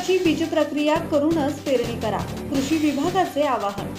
महत्त्वाची बीज प्रक्रिया करूनच पेरणी करा, कृषी विभागाचे आवाहन।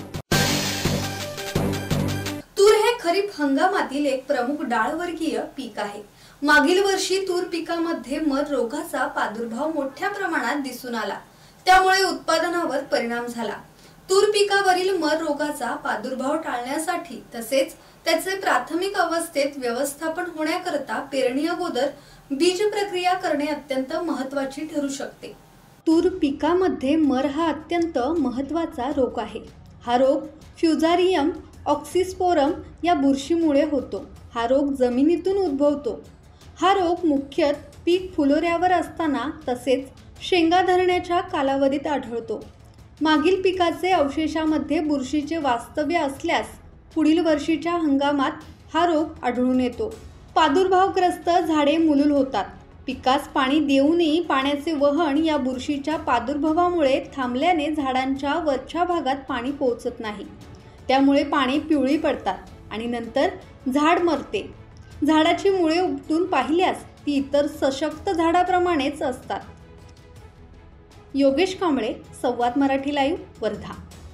तूर हे खरीप हंगामातील एक प्रमुख डाळवर्गीय पीक आहे। मागील वर्षी तूर पिकामध्ये मर रोगाचा प्रादुर्भाव मोठ्या प्रमाणात दिसून आला, त्यामुळे उत्पादनावर परिणाम झाला। तूर पिकावरील मर रोगाचा प्रादुर्भाव टाळण्यासाठी तसेच त्याचे प्राथमिक अवस्थेत व्यवस्थापन होण्याकरता पेरणी अगोदर बीज प्रक्रिया करणे अत्यंत महत्त्वाची ठरू शकते। तूर पिकामध्ये मर हा अत्यंत महत्त्वाचा रोग आहे। हा रोग फ्युजारियम ऑक्सीस्पोरम या बुरशीमुळे होतो। हा रोग जमिनीतून उद्भवतो। हा रोग मुख्यतः पीक फुलोऱ्यावर असताना तसेच शेंगा धरण्याच्या कालावधीत आढळतो। मागील पिकाचे अवशेषामध्ये बुरशीचे वास्तव्य असल्यास पुढील वर्षीच्या हंगामात हा रोग आढळून येतो। प्रादुर्भावग्रस्त झाडे मुलूल होतात। पिकास पाणी देऊनही पाण्याचे वहन या बुरशीच्या प्रादुर्भावामुळे थांबल्याने झाडांच्या वरच्या भागात पाणी पोहोचत नाही, त्यामुळे पाने पिवळी पडतात आणि नंतर झाड मरते। झाडाची मुळे उपटून पाहिल्यास ती इतर सशक्त झाडाप्रमाणेच असतात। योगेश कांबळे, संवाद मराठी लाईव्ह, वर्धा।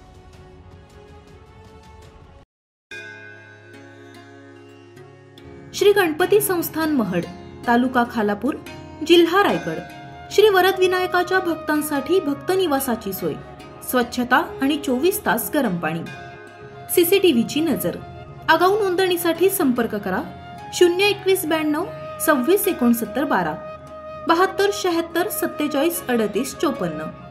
श्री गणपती संस्थान महड, तालुका खालापूर, जिल्हा रायगड। श्री वरद विनायकाच्या भक्तांसाठी भक्त निवासाची सोय, स्वच्छता आणि 24 तास गरम पाणी, सीसीटीव्हीची नजर। आगाऊ नोंदणीसाठी संपर्क करा 02192 26 69 12 72 76 47 38 54।